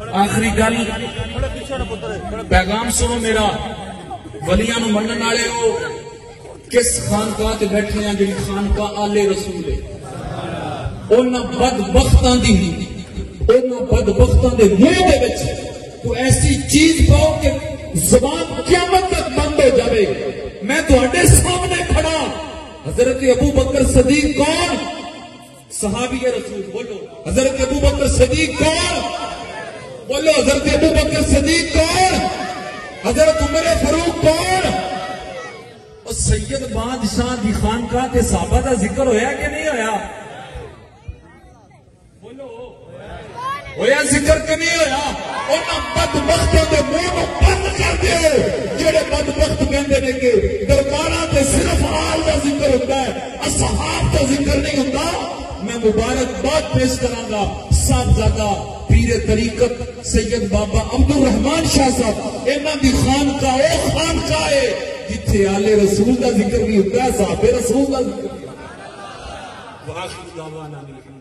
آخری گل پیغام سنو میرا ولیاں نو منن والے ہو کس خانقاہ تے بیٹھے ہیں جڑی خانقاہ آل رسول ہے انہاں بدبختاں دی منہ دے وچ تو ایسی چیز پاؤ کہ زبان قیامت تک بند ہو جائے. میں تہاڈے سامنے کھڑا حضرت ابو بکر صدیق کون؟ صحابی رسول. بولو حضرت ابو بکر صدیق کون؟ بولو حضرت ابو بکر صدیق کون؟ حضرت عمر فاروق کون؟ اور سید بادشاہ دی خانقاہ تے صحابہ دا ذکر ہویا کہ نہیں ہویا؟ بولو ہویا ذکر کہ نہیں ہویا؟ انہاں بدبختوں دے منہ نوں بند کر دیو جڑے بدبخت کہندے نے کہ درباراں تے صرف آل دا ذکر ہوندا ہے اصحاب دا ذکر نہیں ہوندا. میں مبارکباد پیش کراں گا صاحبزادہ پیر طریقت سید بابا عبد الرحمان شاہ صاحب. انہاں دی خانقاہ او خانقاہ ہے جتھے آل رسول دا ذکر بھی ہوندا ہے صحابہ رسول دا ذکر بھی ہوندا ہے. وآخر دعوانا